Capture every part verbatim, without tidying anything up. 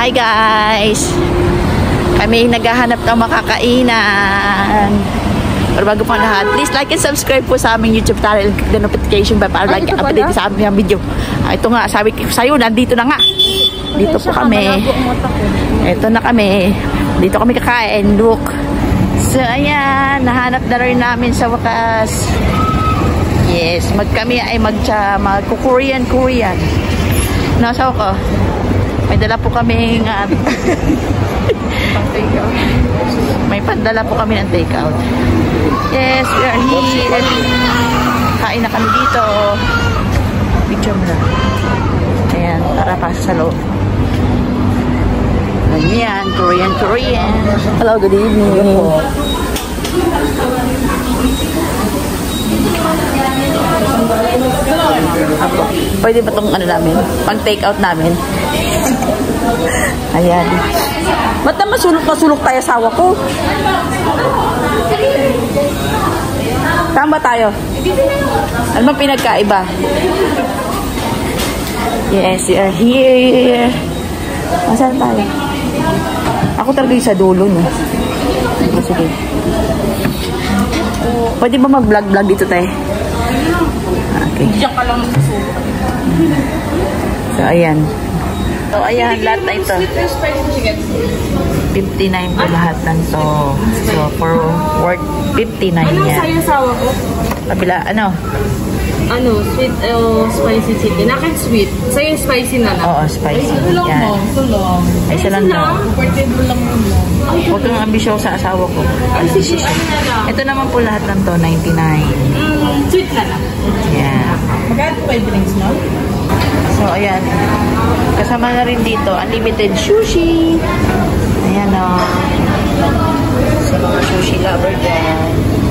Hi guys! Kami naghahanap ng makakainan. Pero bago pang lahat, please like and subscribe po sa aming YouTube channel. Click the notification bell para like update sa aming video. Ah, ito nga, sabi ko sa'yo, nandito na nga. Dito po kami. Ito na kami. Dito kami kakain. Look. So, ayan. Nahanap na rin namin sa wakas. Yes. Mag kami ay mag-cha, mag-Korean, Korean. Nasa ko. May dala po kami ng uh, may pandala po kami ng takeout. Yes, we are here. Kain na kami dito. Picture mo na. Ayan, tara pa sa loob. Ayan, Korean, Korean. Hello, good evening. Ako, pwede ba itong ano namin? Pang takeout namin. Ayan. Ba't naman sulok na sulok tayo asawa ko? Tama tayo. Ano ba pinagkaiba? Yes, we are here. Masaan tayo? Ako talaga yung sa dulo, no? Oh, sige. Pwede ba mag-vlog-vlog dito tayo? Okay. Diyan ka lang nagsusulok. So, ayan. So, ayan, lahat na ito. fifty-nine po lahat ng to. So, for worth fifty-nine yan. Ano sa'yo sawa ko? Kabila, ano? Ano, sweet o uh, spicy chicken. Akin sweet. Sa'yo spicy na lang. Oo, spicy. Ito lang mo. Ito lang. Ay, isa lang daw. Portable lang mo. Huwag kang ambisyon sa asawa ko. Ay, sige. Ito naman po lahat ng to, ninety-nine. Mm, sweet na lang. Yeah. Magkano pa yung drinks, no? So, ayan. Kasama na rin dito, unlimited sushi. Ayan o. Oh. Sa mga sushi lover dyan.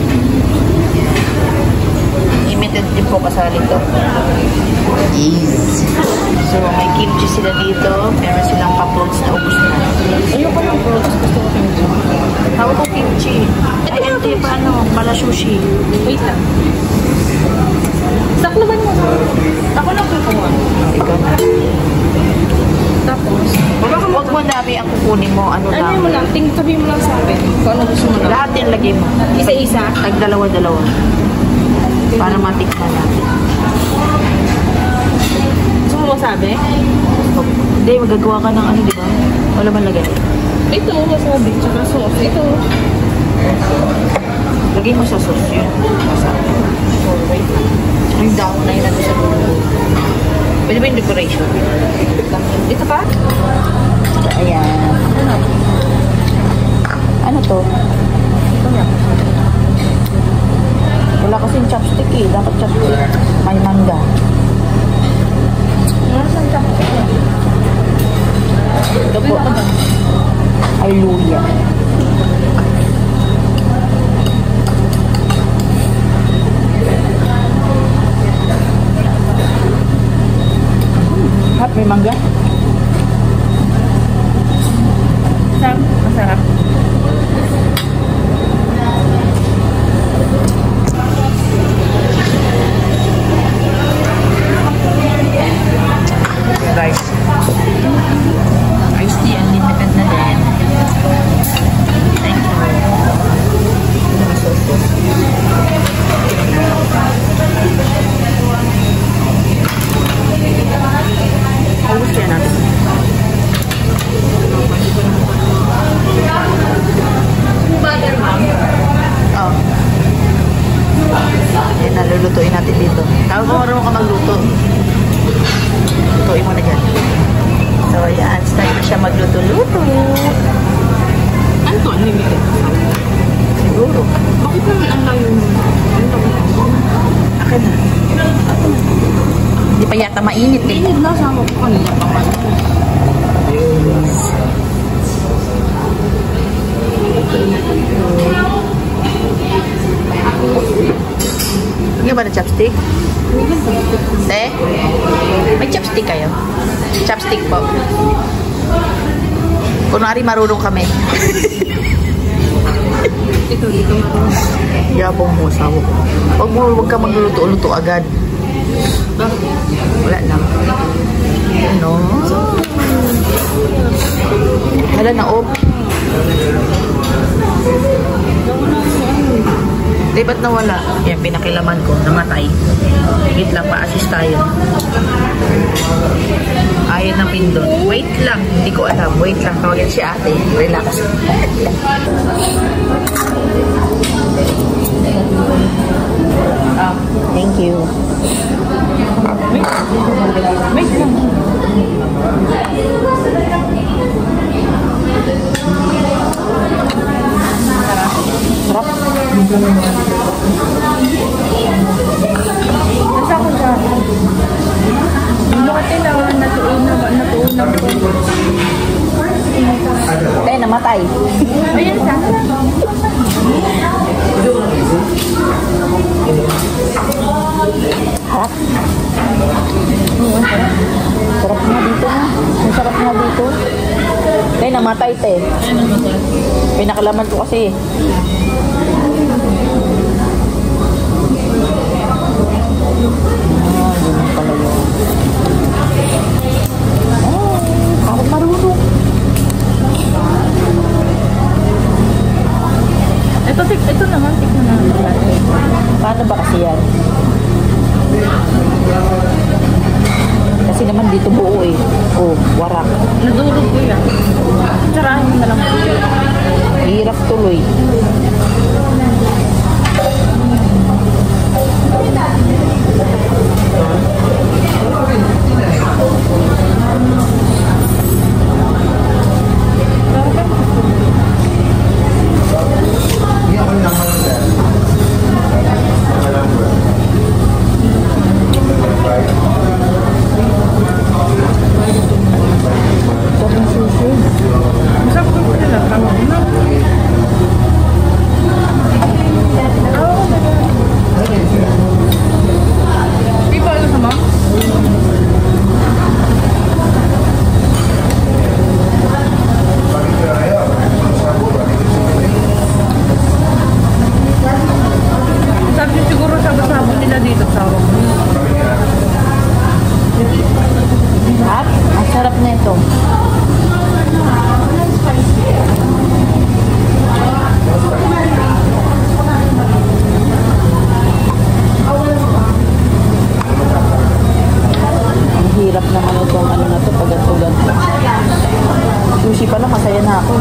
Limited din po kasali ito. Yes. So, may kimchi sila dito. Meron silang pa-fruits na ubos na. Ayoko ng fruits. Gusto ko kimchi. Tawag ko kimchi. Ito yung hindi pa ano, pala sushi. Wait lang. Saklaban mo. Ako lang kukuha. Ikaw na. Tapos, huwag mo dami ang kukunin mo. Ano lang? Ano mo lang? Ting sabihin mo lang sa akin. Kung ano gusto mo lang. Lahat yung lagay mo. Isa-isa? Tag-dalawa-dalawa. Para matikman natin. Gusto mo masabi? Hindi, magagawa ka ng ano, di ba? Wala man lagay. Ito, masabi. Tsaka sauce. Ito. Lagay mo sa sauce yun. Masabi. Oh, wait lang. Yung dahon na yun natin sa dulo. Pwede ba yung decoration? Ito pa? Ayan. Ano to? Ito na. Wala kasing chopstick eh. Dapat chopstick. May mangga. Nasaan chopstick na? Ito po. Ay, luya. Hap, may mangga. Masarap. Masarap. Guys. Iced tea, unlimited na din. Thank you. Halos yan natin. Oh. Ayan, nalulutuin natin dito. Tawag ko marunong ka magluto. Lutuin mo na dyan. So, ayan. Start na siya magluto-luto. Ano to? Unlimited? Siguro. Bakit naman ang layo mo? Akin na. Hindi pa yata mainit eh. Init na. Sama ko kanina pa man. Hindi ba na chopstick? Te? May chopstick kayo? Chopstick po. Kunwari marunong kami. Ito, dito marunong. Yabong mo, sawo ko. Huwag mo, huwag ka magluluto-luto agad. Wala lang. Ano? na off. Di ba't nawala? Yan, pinakilaman ko. Namatay. Higit lang, pa-assist tayo. Ayaw ng pindot. Wait lang. Hindi ko alam. Wait lang. Tawagin si ate. Relax. Ah, thank you. Wait. Wait lang. Sarap. Nasa ako dyan. Bakit kailangan natuon na ba? Natuon na ba? Eh, namatay. Ayan sa akin. Harap. Sarap nga dito na. Ang sarap nga dito. Eh, namatay, te. Pinakalaman ko kasi. Ah, yun pala yun. Oh, ako marunong. Ito, ito naman, tignan namin. Paano ba kasi yan? Kasi naman dito buo eh. Oh, warak. Nadulog ko yan. Tsarahin mo na lang. Hirap tuloy. Masarap ko po nila. Tawag mo. Di ba alam sama? Sabi siguro sabot-sabot nila dito sa awak. At, ang sarap na ito. Ang hirap naman itong ano na ito, pagat-ugat. Sushi pala, masaya na ako.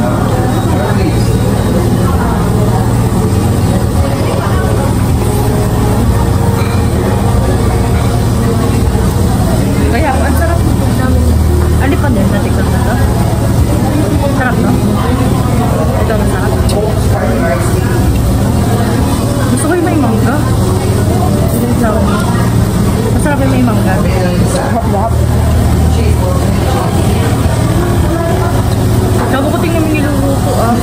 Kaya ang sarap nito namin. Ali pa din, natikman na ito. Sarap, no? Ito masarap. Gusto ko yung may mangga. Sarap. Masarap yung may mangga. Lahat-lahat. Sabi ko tingnan yung niluluto ah.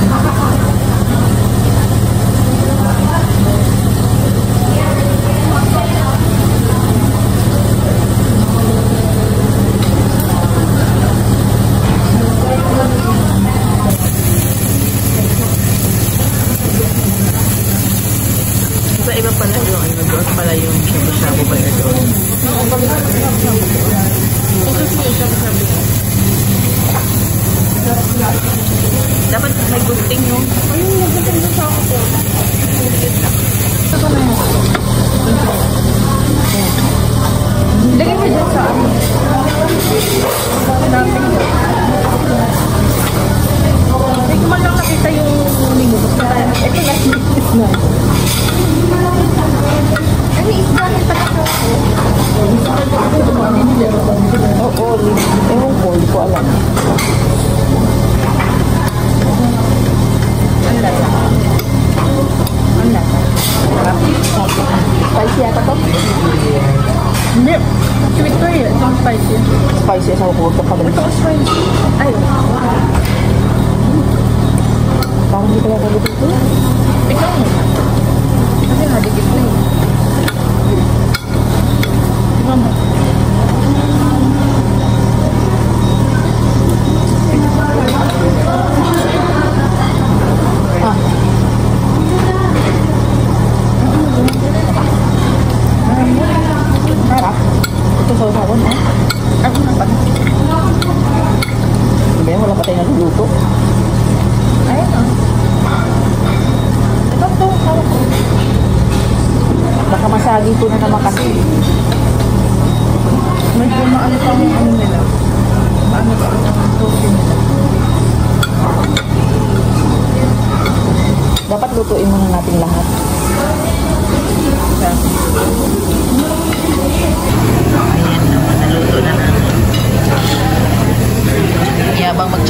Iba iba pala yung ano doon pala yung shabu-shabu pala doon. Dapat may gunting yung Ayun, nagpunta sa ako po. Ito na yun. Lagay mo dyan sa ano. Dating dyan. Hindi ko man lang nakita yung minubos na tayo. Ito na, is na. Ano, is na rin pala sa ako. oo, ewan ko, hindi ko alam. Ang lasa. Ang lasa. Spicy yata to? Hindi. Sweet ko eh. Itong spicy. Spicy sa kuto ka ba? Ito ang spicy. Ay. Parang hindi ko yung kalit ito. Ikaw mo. Kasi nadikit na eh. Ikaw mo. Ah. Harap. Ito sa usapon, eh. Ako na pa. Sabi, wala pa tayo naluluto.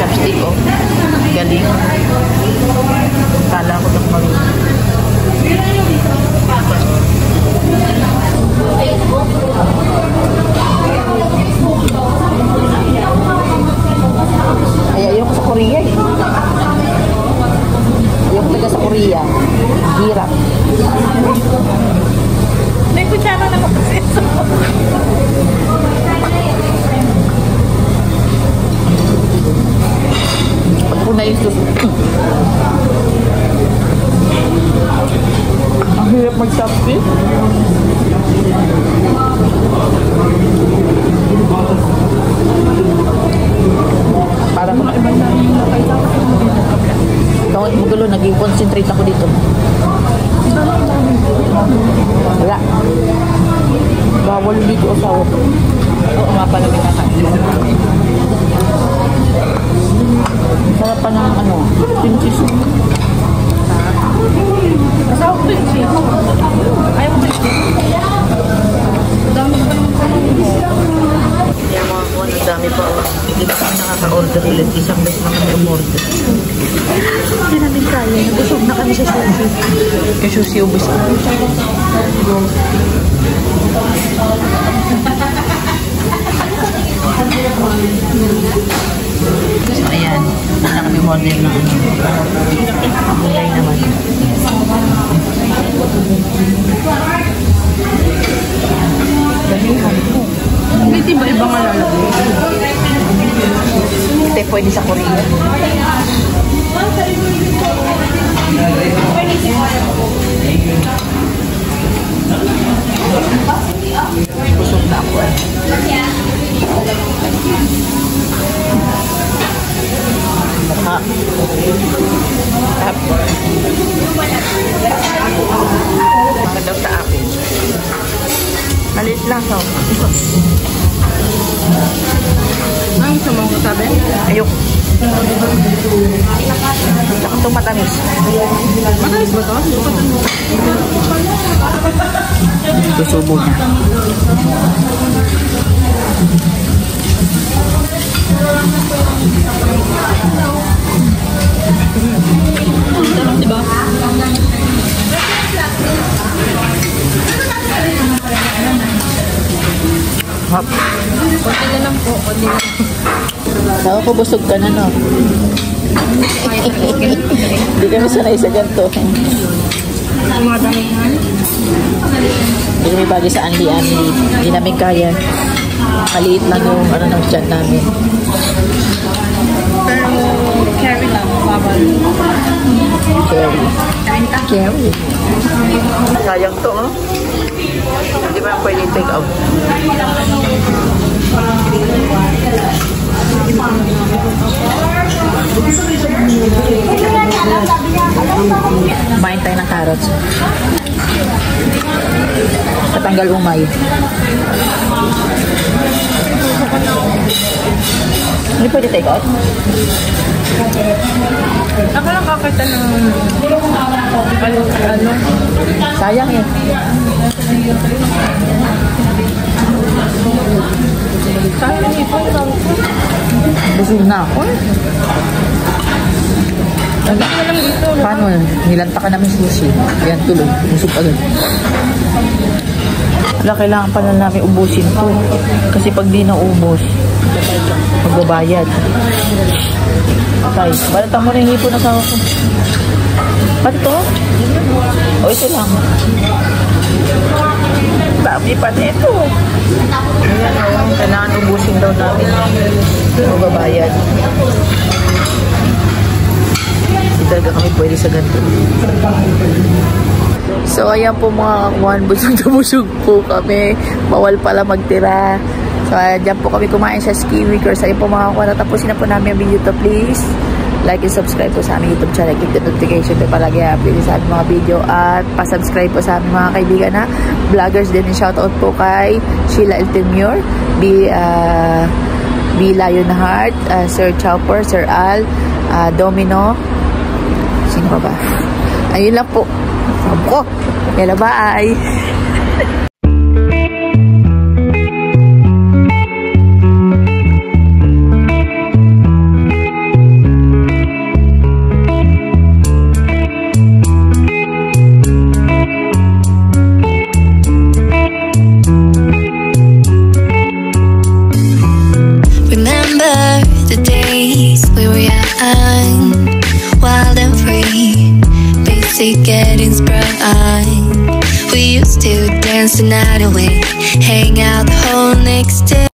chopstick, oh. Galing. Kala ko na marunong. Ay, ayoko sa Korea eh. Ayoko talaga sa Korea. Hirap. May kutsara na kapag ito. Pag ko na yung susunod. Ang hirap mag-chopstick. Para ko na iba na yung nakailangan. Tawag mo gulo, nag-concentrate ako dito. Wala. Bawal dito asawa ko. Oo nga pala may kakain. Sarap pa ng ano, pinchis. Asawa ko pinchis. Ayaw ko pinchis. Dami pa naman pa Kaya mga kuha, ang dami pa. Hindi pa kami nakaka-order ulit. Isang beses na kami umorder. Hindi namin kaya. Nagusog na kami sa sushi. Yung sushi ubus ko. So, ayan. Hindi na kami order ng ano. Gulay naman. Dalihan ko. Hindi ba ibang alalagay? Ito pwede sa Korea. Busog na ako eh. Mukha. Tap. Baka daw sa akin. Malit lang sa ako. Ang gusto mong sabi? Ayok. Tsaka itong matamis. Matamis ba ito? Susubo na. Sarap, diba? Hop. Kunti na lang po. Kunti na lang. Saka ko busog ka na, no? Hindi kami sanay sa ganito. Mga damihan. Hindi kami bagay sa anli-anli. Hindi namin kaya. Maliit lang yung ano ng chat namin. Pero carry lang. Bawal. Carry. Kain ka? Carry. Sayang to, oh. Hindi ba pwede take out? Kumain tayo ng carrots. Tatanggal umay. Hindi pwede take out? Ako lang kakita ng ano, ano. Sayang eh. Sayang ito. Busog na ako eh. Ano lang dito? Paano? Nilanta ka namin sushi. Yan tuloy. Busog agad. Wala, kailangan pa na namin ubusin to. Kasi pag di na ubos, magbabayad. Okay. Balatan mo na yung hipon na sa ako. Ba't ito? O ito lang. Dami pa nito. Ayan o. Kailangan ubusin daw namin. Magbabayad. Hindi talaga kami pwede sa ganito. So, ayan po mga kakuhan. Busog na busog po kami. Bawal pala magtira. So, ayan, dyan po kami kumain sa Ski Weekers. Ayan po mga kakuhan. Tapusin na po namin ang video to, please. Like and subscribe po sa aming YouTube channel. Click the notification po palagi happy sa aming mga video. At pa-subscribe po sa aming mga kaibigan na vloggers din. Shoutout po kay Sheila Eltemure, B, uh, B. Lion Heart, uh, Sir Chopper, Sir Al, uh, Domino. Sino pa ba? Ayun lang po. Sabi ko. Hello, bye! the days we were young, wild and free, basic getting sprung. We used to dance the night away, hang out the whole next day.